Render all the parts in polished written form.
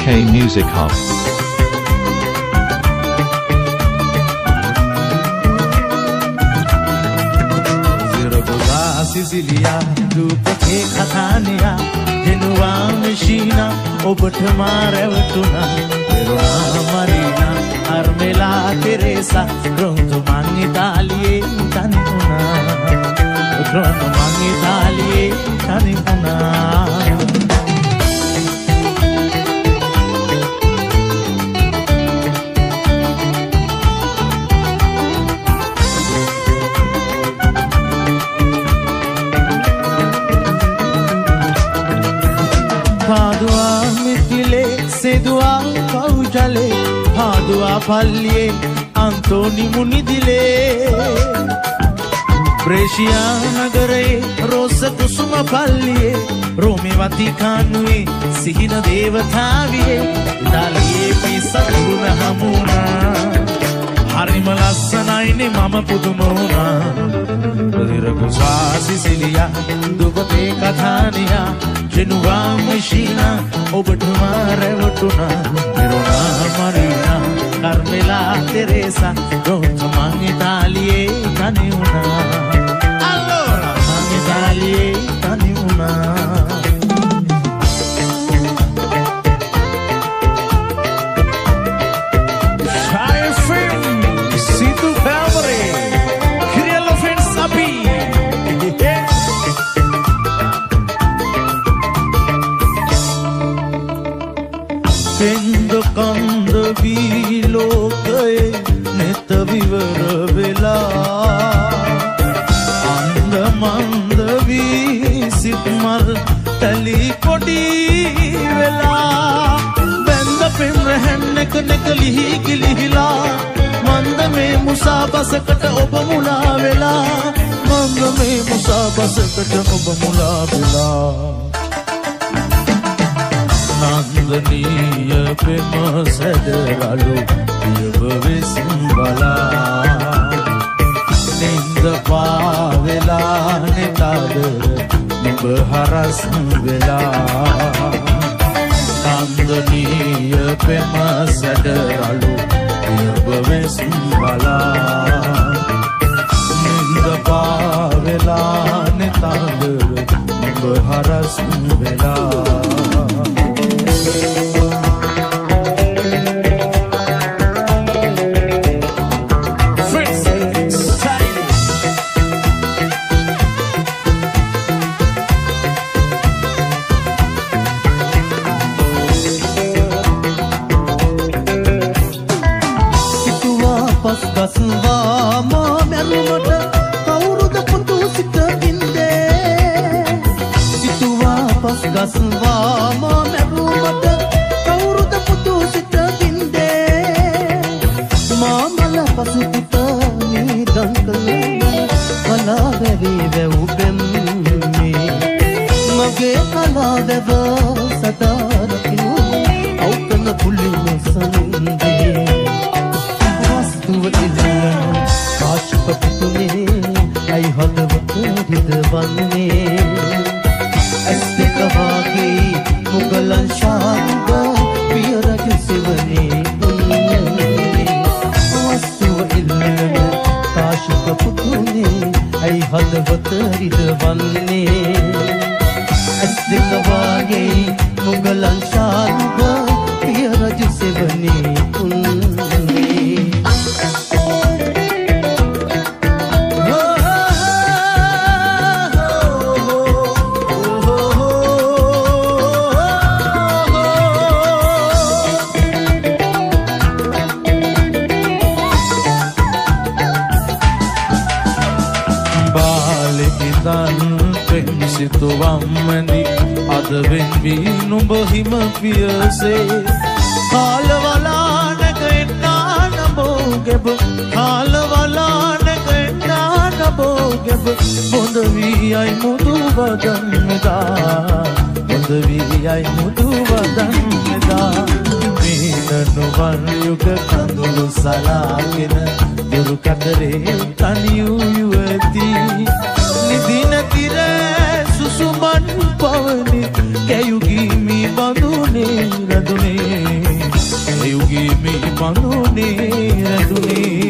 UK Music Hub. Sicilia, Dupake Catania, Genua Messina, Obertamare Tuna, Verona Marina, Armela Teresa, Pronto Man Italie, Tanipuna, Pronto Man Italie, Tanipuna. Padua Mitile, Sedua Paujale, Padua Pallie, Antoni Munidile, Brescia Nagare, Rosa Kusuma Pallie, Rome Vaticanui, Sihina Devatavie, Dalie Pisaguna Hamuna, Harimalasanaini Mama Pudumona, Ragusa Sicilia, Dupate Catania, Genua Messina, Obertamare Tuna, Verona Marina, Carmela Teresa, Pronto Man Italie, Tanipuna. Allora, Man Italie, Tanipuna. Kendo kanda bilokaye neta vivara vela andamanda visitmar tali kodi vela benda pin rehne kane kalihi kilihila manda me musabasakata oba mula vela manda me musabasakata oba mula vela Nandaniya prema sadaralu yavave simbala Ninda pavela netadara nubharas vela Nandaniya prema sadaralu yavave simbala Ninda pavela netadara nubharas vela Can you give me bandune radune බඳුනේ රැඳුනේ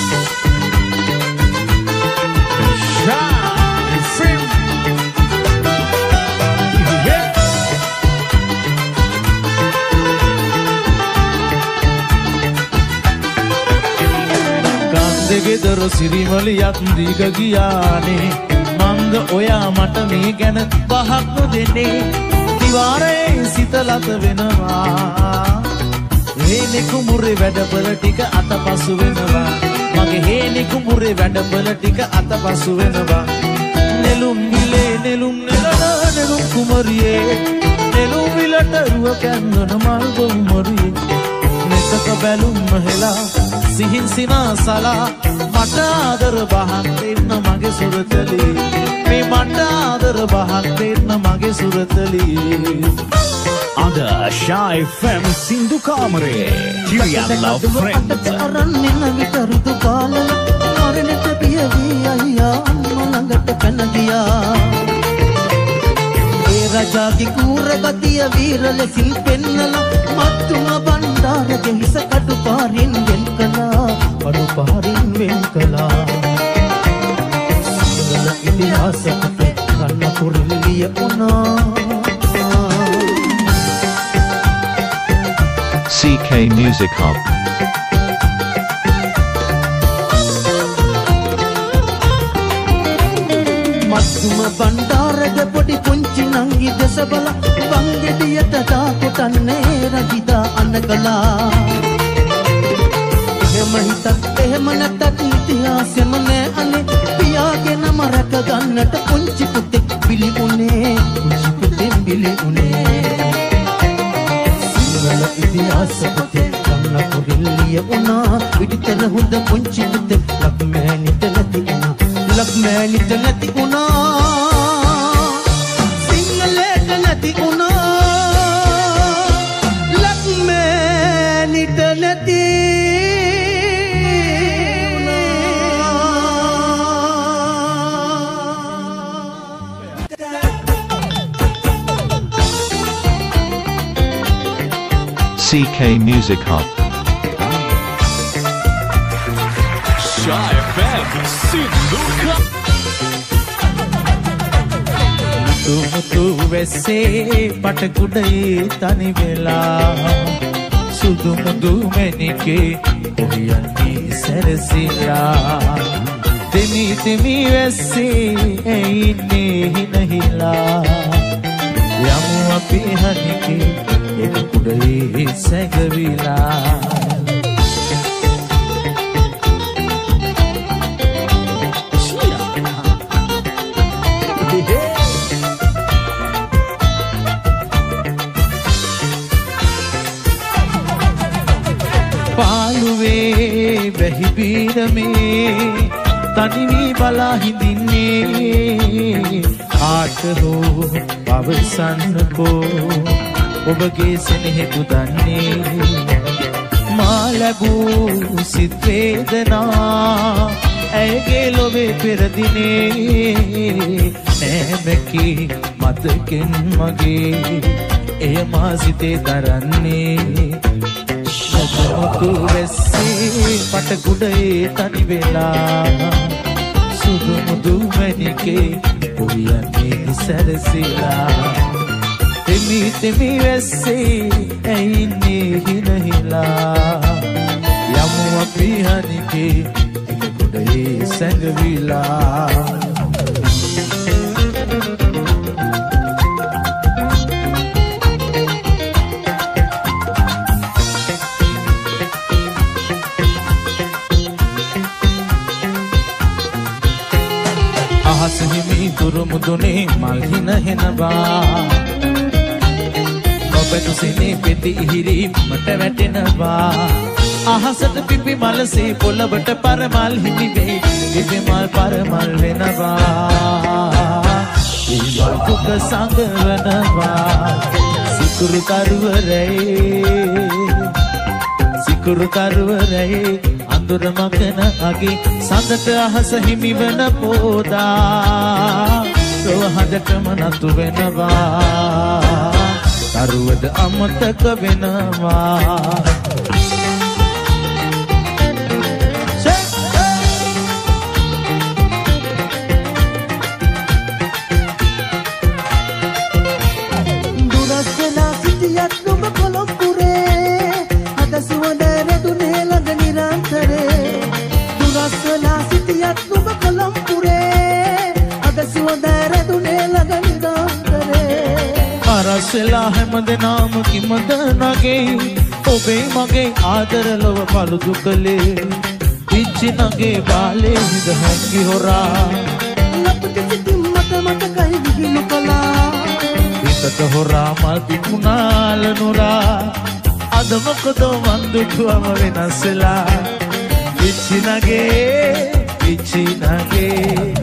ගෙදර සිරිමලියක් දීග ගියානේ මන්ද ඔයා මට මේ ගැන පහක් නොදෙන්නේ දිවාරේ සිතලත වෙනවා හේනේ කුඹුරේ වැඩවල ටික අතපසු වෙනවා මගේ හේනේ කුඹුරේ වැඩවල ටික අතපසු වෙනවා නෙළුම් විලේ නෙළුම් නෙලන නෙළුම් කුමරියේ නෙළුම් විලට රුව කැන්දන මල් බොම්මරියේ නෙතක බැලුම් මහලා සිහින් සිනාසලා මට ආදර බහක් දෙන්න මගේ සුරතලී මේ මට ආදර බහක් දෙන්න මගේ සුරතලී අද Shy FM සින්දු කාමරේ Real Love Friends අරන් එන විතරුතු කාලන මරණට පියවි අයියා මලඟට පැන ගියා ඒ රජාගේ කූර ගතිය වීර ලෙසින් පෙන්නලා මත්තුම බණ්ඩාරගේ හිස කටු පාරින් වෙන් කළා කටු පාරින් වෙන් කළා සිංහල ඉතිහාසයට කන්න කුරුල්ලිය වුණා CK Music Hub. මත්තුම බණ්ඩාරගේ පොඩි පුංචි නංගි දෙස බල වංගෙඩියට දාකොටන්නේ රජිතා අනකලා එහෙම හිතත් එහෙම නැතත් ඉතිහාසෙම නෑ අනේ පියාගෙන මරක ගන්නට පුංචි පුතෙක් බිලි උනේ පුංචි පුතෙක් බිලි උනේ සිංහල ඉතිහාසපතේ කන්න කුරුල්ලිය වුණා පිටිතර හොඳ පුංචි පුතෙක් ලක්මෑනිට නැති වුණා ලක්මෑනිට නැති වුණා සිංහලට නැති වුණා ලක්මෑනිට නැති CK Music Hub. Shy FM සින්දු මුතු වෙස්සේ පටකුඩේ තනි වෙලා සුදු මුදු මැණිකේ කොහියන්නේ සැරසිලා දෙමි දෙමි වෙස්සේ ඉන්නේ හිනහිලා යමු අපි හනිකේ එක කුඩේ සැඟවිලා පාළුවේ වැහි බීරමේ තනිවී බලා හිඳින්නේ ආට හෝ පවසන්නකෝ ඔබගේ සෙනෙහෙතු දන්නේ මා ලැබූ සිත් වේදනා ඇයගේ ලොවේ පෙරදිනේ නෑමකි මතකෙන් මගේ එය මා සිතේ දරන්නේ මුතු වෙස්සේ පටකුඩේ තනි වෙලා සුදු මුදු මැණිකේ කොහියන්නේ සැරසිලා දෙමි දෙමි වෙස්සේ ඇයින්නේ හිනහිලා යමු අපි හනිකේ එක කුඩේ සැඟවිලා අහස හිමි දුරු මුදුනේ මල් හින හෙනවා ඔබතු සිනේ පෙති ඉහිරි මට වැටෙනවා අහසට පිපි මලසේ පොළවට පරමල් හිමි වේ පිපි මල් පරමල් වෙනවා ඉවල් කුක සංගවනවා සිකුරු කරුවරේ අඳුර මකන අගේ සඳට අහස හිමි වන පෝදා රෝහදටම නතු වෙනවා කරුවද අමතක වෙනවා වෙනස්සෙලා හැමදෙනාම කිමද නගේ ඔබේ මගේ ආදර ලොව පළුදු කළේ පිච්චි නගේ බාලේ හිඳ හැංගි හොරා ලපටි සිටින් මට මතකයි විහිළු කළා හිතට හොරා මල් පිපුණාල නුරා අද මොකද මන් දුටුවම වෙනස්සෙලා පිච්චි නගේ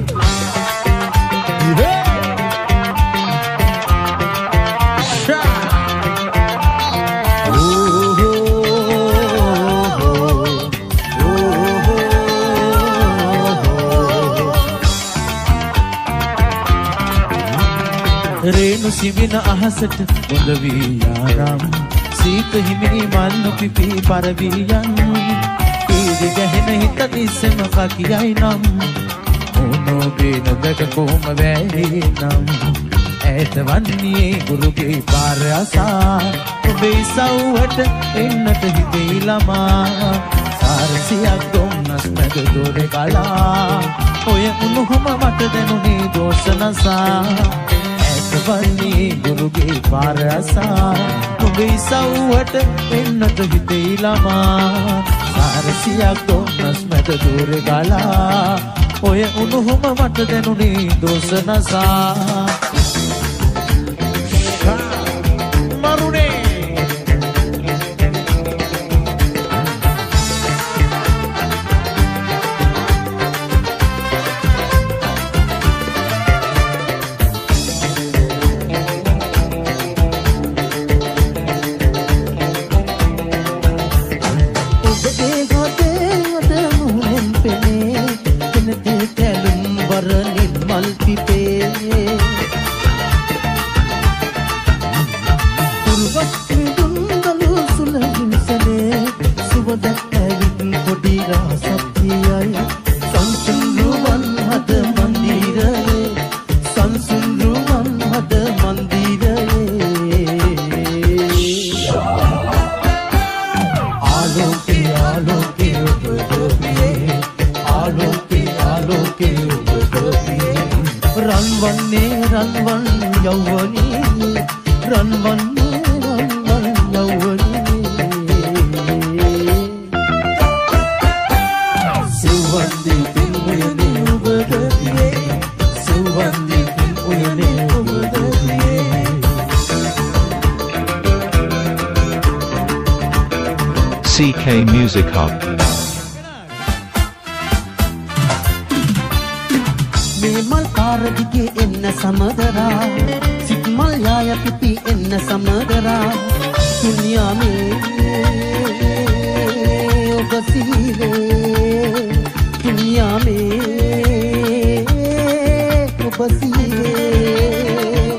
රේණු සිවින අහසට බොඳ වී යානම් සීත හිමිනි මල්නු පිපි පරවී යන් ඊදි ගැහෙන හිත දිස්සෙම කකියයි නම් ඕනෝගේ නොදක කොහොම වැහේ නම් ඈත වන්නේ ගුරුගේ පාර අසා ඔබේ සව්වට එන්නට හිතෙයි ළමා සාරසියක් දුන්නස් මැද දොරේ කලා ඔය උණුහුම මට දැනුනේ දෝෂ නසා වන්නේ ගුරුගේ පාර අසා ඔබේ සව්වට එන්නට හිතෙයි ළමා සාරසියක් දුන්නස් මැද දොරේ කලා ඔය උණුහුම මට දැනුනේ දෝෂ නසා මරුනේ CK Music Hub. මේමල් පාරදිගේ එන්න සමදරා සිත්මල් යාය පිපි එන්න සමදරා දුනියා මේ ඔබ සීලේ දුනියා මේ ඔබ සීලේ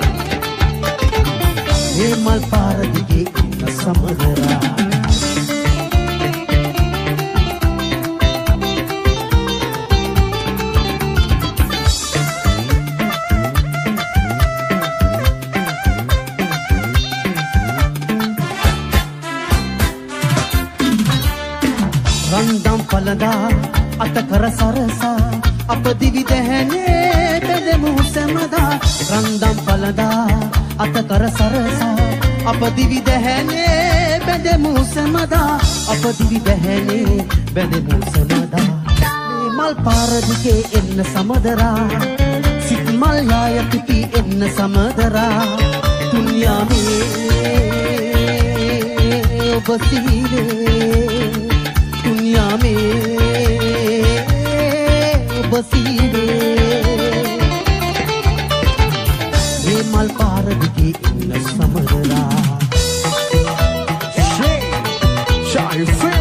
මේමල් පාරදිගේ එන්න සමදරා රන්දම් පලදා අතකර සරසා අප දිවි දැහැනේ බෙදමු සමදා රන්දම් පලදා අතකර සරසා අප දිවි දැහැනේ බෙදමු සමදා අප දිවි දැහැනේ බෙදමු සමදා මේ මල් පාර දිගේ එන්න සමදරා සිත් මල් යාය පිපි එන්න සමදරා දුනියා මේ ඔබ සීලේ दुनिया में बसीले ये मल पार दिखे इन समररा Shy FM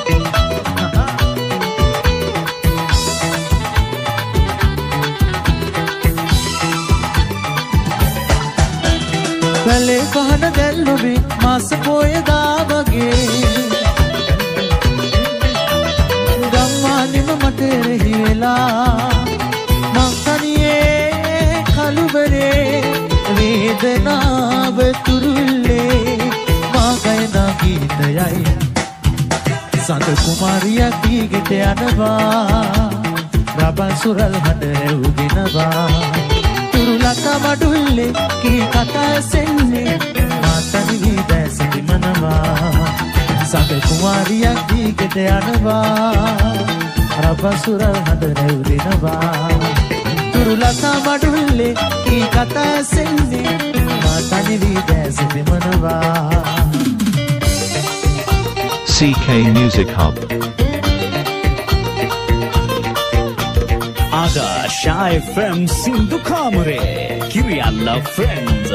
पहले कहन दिल भी मास पोए दावगे ගම්මානෙම මට රෙහිලා මංකනියේ කළුවරේ වේදනාව තුරුල්ලේ මාගයනා ගීතයයි සඳ කුමාරියක් දීගෙට යනවා රබන් සුරල් හඬ ඇව්ගෙනවා තුරුලතා මඩුල්ලේ කී කතා සෙන්නේ මාතනි දැසති මනවා සක කුමාරියක් දීකට යනවා රබසුර හද රැවුලෙනවා තුරුලතා මඩුල්ලේ කී කතා සෙන්නේ මාතනි දැසති මනවා CK Music Hub. Agasha FM Sindhu Kamare Kiriyalla Friends.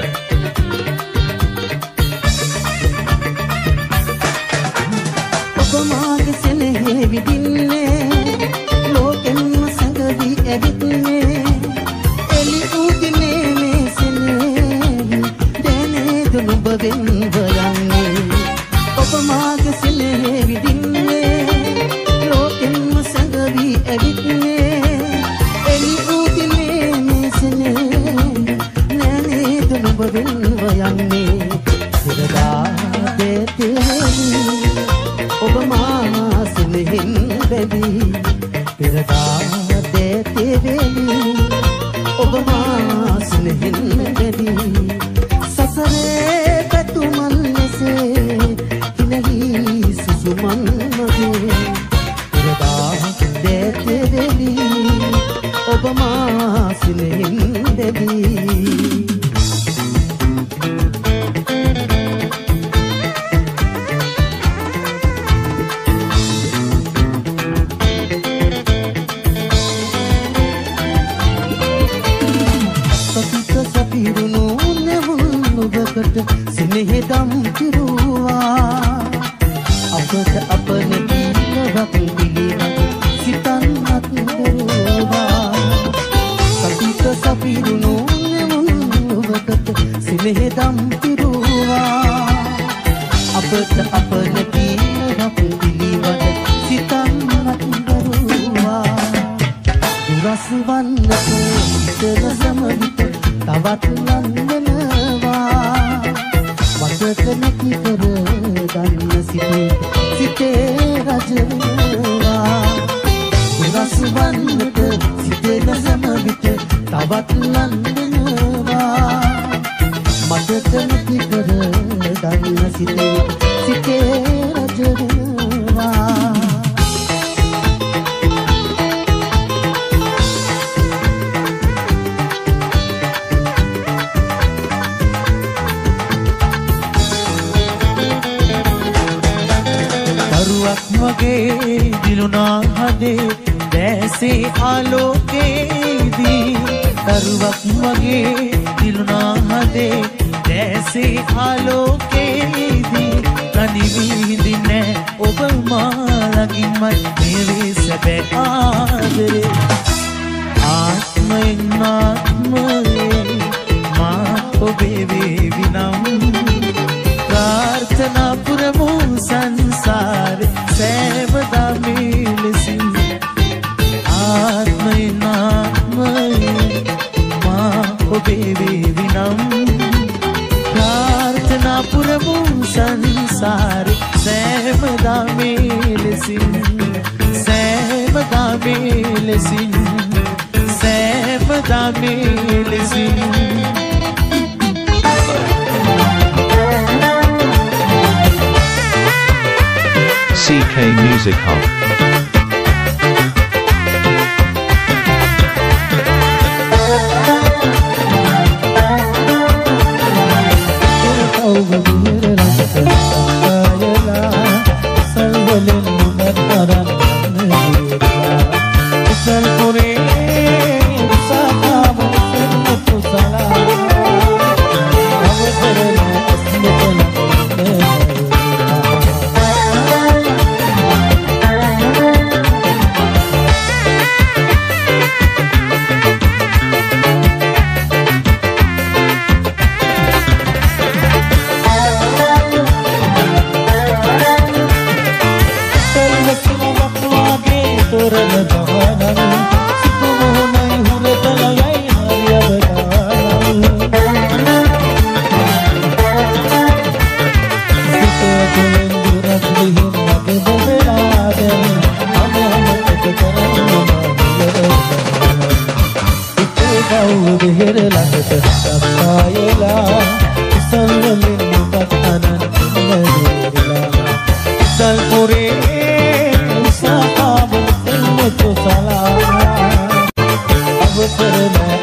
ඔබමාග සෙනෙහෙ විදින්නේ ලෝකෙන්ම සැඟවි ඇවිත්නේ එලි උදිනේ මේ සෙනෙහි දැනේ දුනුබ වෙන්ව යන්නේ ඔබමාග සෙනෙහෙ විදින්නේ ලෝකෙන්ම සැඟවි ඇවිත්නේ එලි උදිනේ මේ සෙනෙහි දැනේ දුනුබ වෙන්ව යන්නේ සිරදා දෙතේ ඔබ මා සෙනෙහින් බැඳී පෙරදා දෙතේ වෙලි ඔබ මා සෙනෙහින් බැඳී සසරේ පැතුමන් ලෙසේ කිනහි සුසුමන් මගේ පෙරදා දෙතේ වෙලි ඔබ මා සෙනෙහින් බැඳී සිනහෙදම් කිරුවා අපට අපන කීලවක් පිළිවන් සිතන්නත් දරුවා සතිත සපිරුණු නෙමුණුවකට සිනහෙදම් කිරුවා අපට අපන කීලවක් පිළිවන් සිතන්නත් දරුවා දුරස් වන්නට සිතන සමවිත තවත් ලන්දනවා මතක නැති කර ගන්න සිතේ රජනවා දුරස් වන්නට සිතේන සමවිත තවත් ලන්දනවා මතක නැති කර ගන්න සිතේ රජනවා වගේ දිලුනා හදේ දැසේ ආලෝකේදී දරුවක් වගේ දිලුනා හදේ දැසේ ආලෝකේදී තනිවි හිඳින්නේ ඔබ මාළගින්මයි මේ සැබෑ ආදරේ ආත්මයෙන් ආත්මයේ මා ඔබේ වේවිනම් प्रार्थना पुरमु संसार सैवदा मिलसिन आत्मय नामय माँ ओबे विनम प्रार्थना पुरमु संसार सैवदा मिलसिन सैवदा मिलसिन सैवदा मिलसिन CK Music Hub. මව් බෙහෙර ළඟට සත්තායලා ඉසල්වලින් මුගත් අනන් ඉන්නදේලා ඉසල්පුරේ උසාකාව එන්නතු සලා අවසර නෑ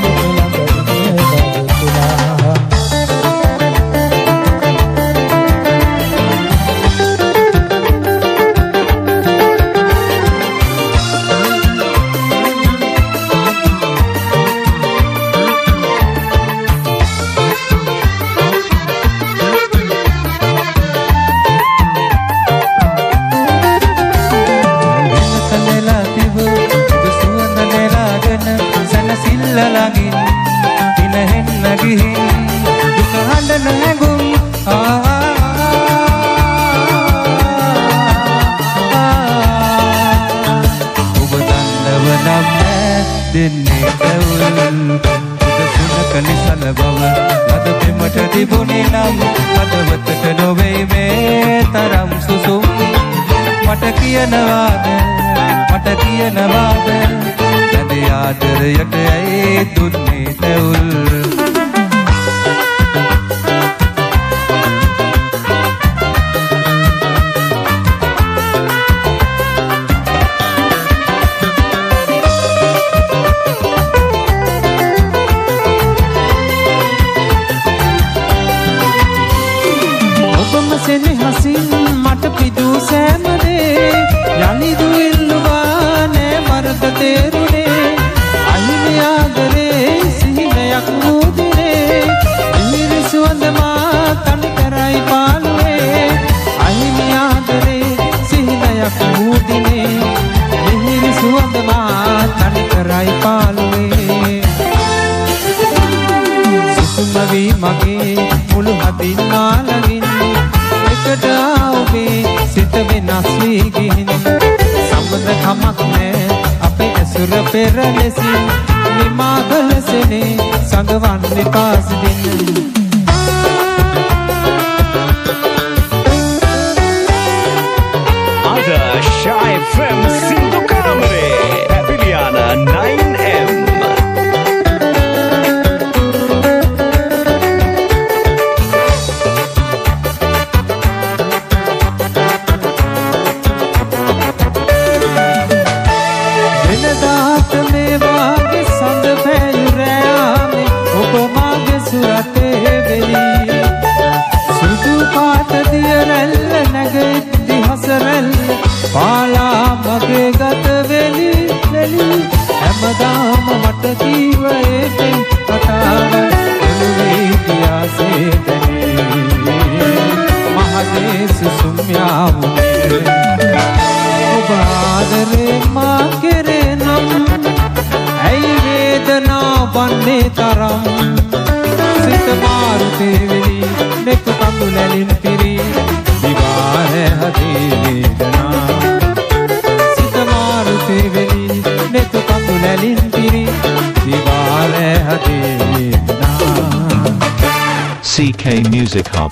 CK Music Hub.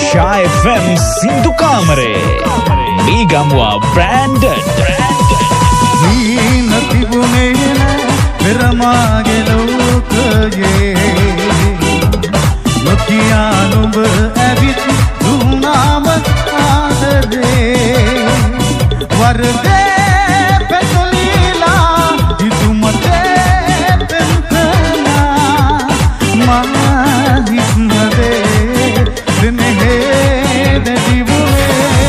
Sha FM Sindhu Kamare Meegamwa branded Nina tibunena Viramage lokaye Nokiyanub avit Dunam aadare Varde petulila Idumate pentana Mahismade Dinehe dedivune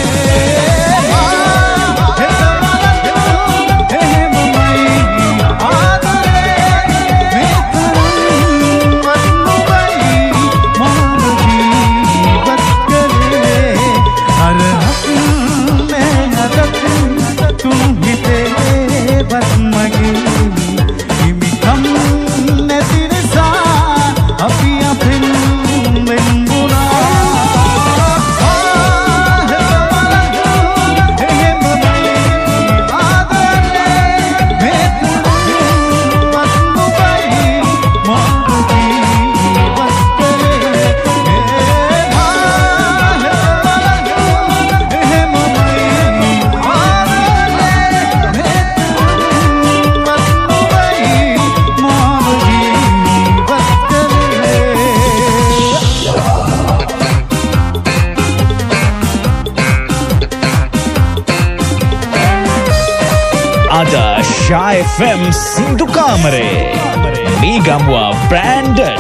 Sha FM Sindhu Kamare Meegamwa branded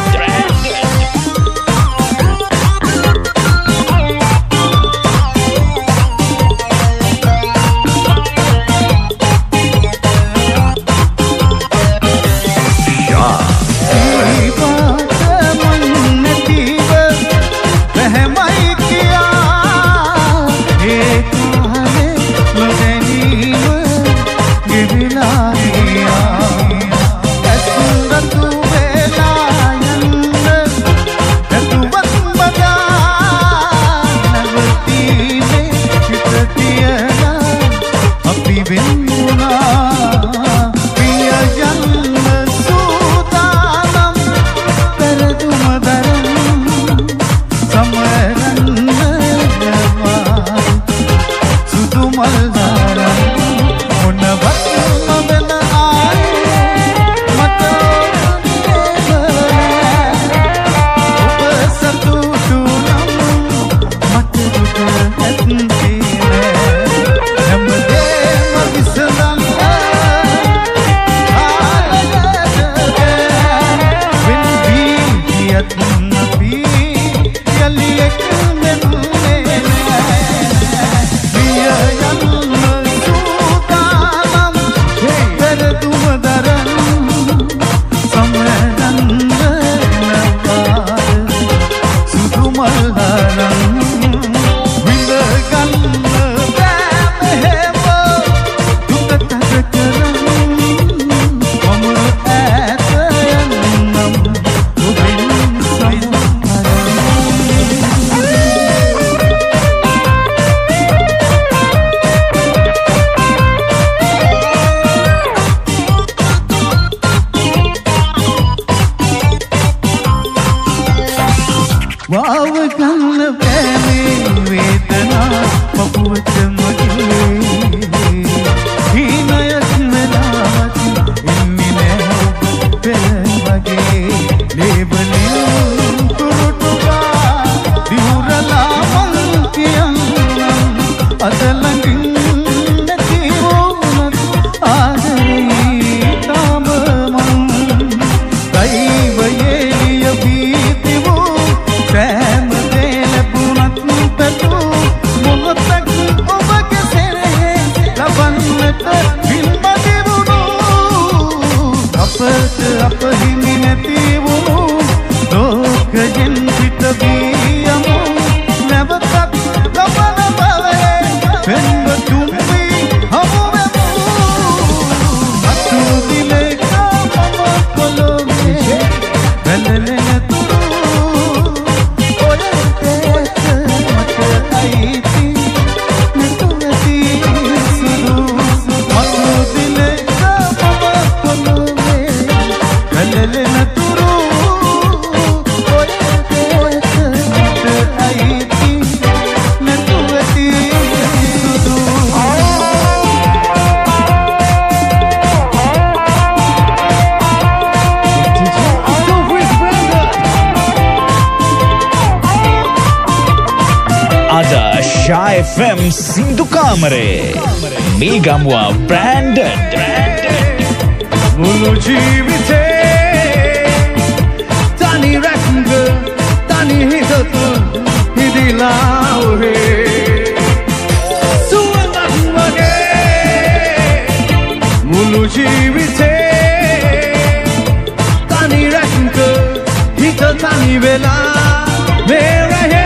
Shy FM Sindhu Kamare. Me Gamwa branded. Mulu jeevithe tani rakanga tani hitatu hidila ohe suwangage mulu jeevithe tani rakanga hitatani vela mere hai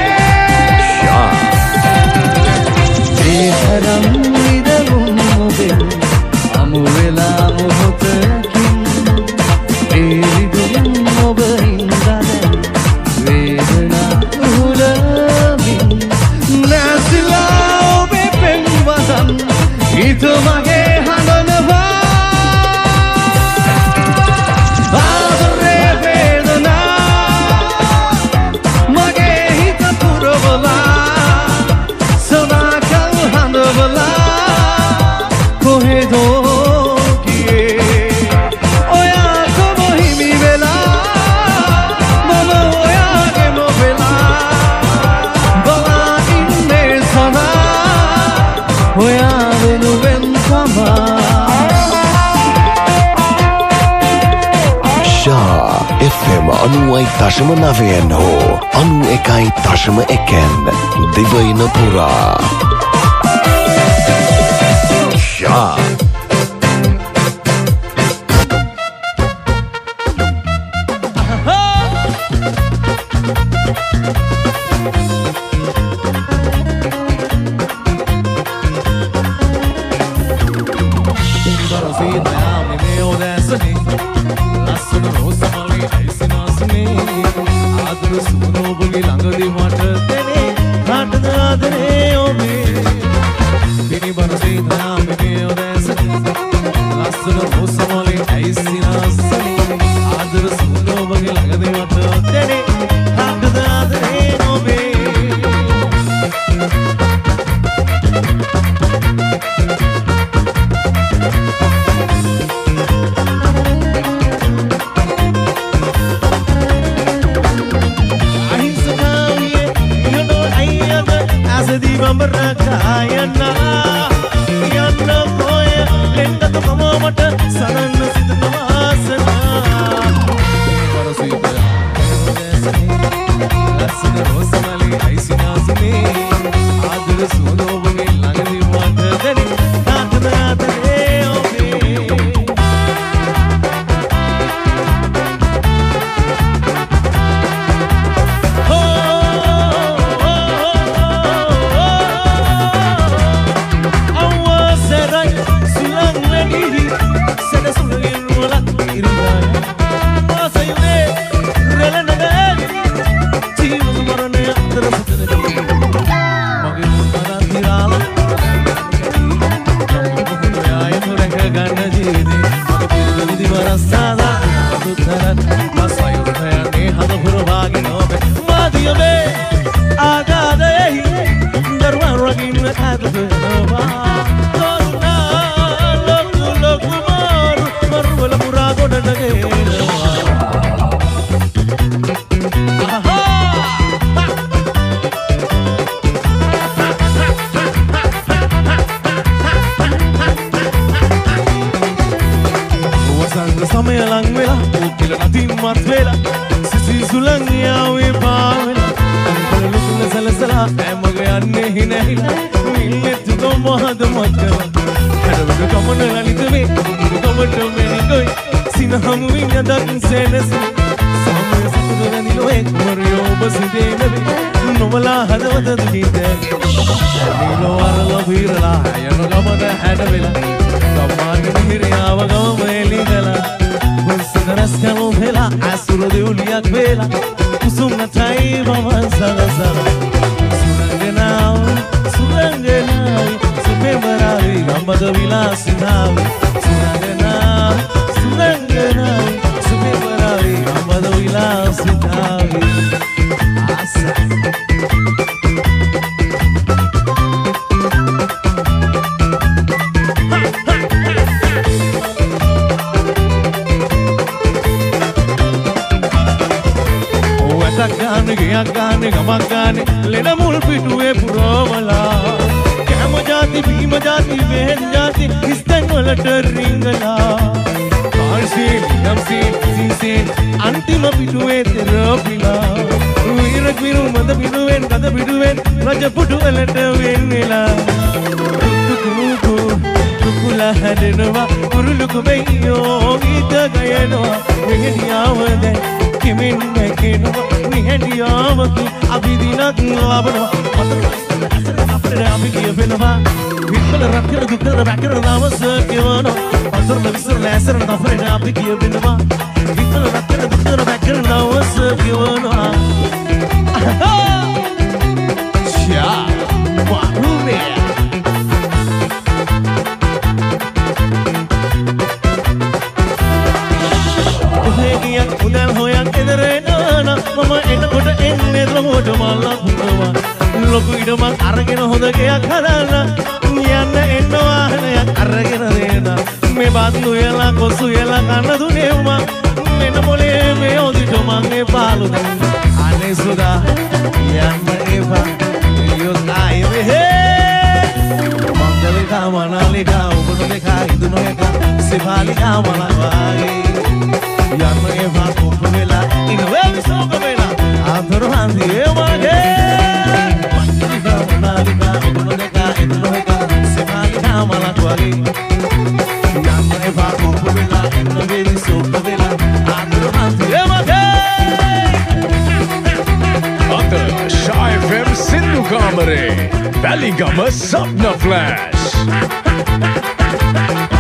haram idalum mobe amuela mohotakin eridum mobe indana vedana ulavin nasila obe penwadan itumage hananava adare vedana mage hita puravala Bala kohe do kiye oya ko mohimi bela mama oya ke mo bela bala inne sana oya venu ben sama Shah FM 91.9 ho 91.1 Divina Pura Shah ගානේ ගයක් ගානේ ගමක් ගානේ ලෙන මුල් පිටුවේ පුරවලා කැම જાති බීම જાති මෙහෙන් જાති හිස්තන් වලට රිංගලා කාල්සීන් නම්සීන් සීසීන් අන්තිම පිටුවේ තෙරපිලා වීරක් විරු මද පිටුවෙන් කද පිටුවෙන් රජ පුටු වලට වෙන් වෙලා කුකුලා හැදෙනවා කුරුළු කුමෙයෝ ගීත ගයනවා මෙහෙණියාව දැන් කිමින් නැකිනවා මෙහෙණියාවක අභිදිනක් ලබනවා අපිට අපි කියවෙනවා විකල රක්කර දුකර බැකර නවස කියවනවා අතර විසර ලැසර අපිට අපි කියවෙනවා විකල රක්කර දුකර බැකර නවස කියවනවා ෂා වරුනේ උදල් හොයන් එදරේනන මම එනකොට එන්නේ ළමෝට මල්ලා පුරවා ලොකු ඉඩමක් අරගෙන හොඳ ගයක් හදන්න යන්න එන්න වාහනයක් අරගෙන දෙන්න මේ බන්දු යලා කොසු යලා කන්න දුනේ උමා මෙන්න මොලේ මේ ඔදිට මං ඒ පාලු දෙන්න අනේ සුදා යන්න එපා යොත් ආයේ හේ මන්දලිකා මනාලිකා උබට දෙකා ඉදුනෝ එක සිපාලිකා මලවාගේ යන්න එපා කොප්ප වෙලා ඉන වෙවි සෝක වෙලා ආතර හන්දියේ වගේ මන්දලිකා මනාලිකා උබට දෙකා ඉදුනෝ එක සිපාලිකා මලවාගේ යන්න එපා කොප්ප වෙලා ඉන වෙවි සෝක වෙලා ආතර හන්දියේ වගේ Shy FM Sindhu Kamare Baligama Sapna Flash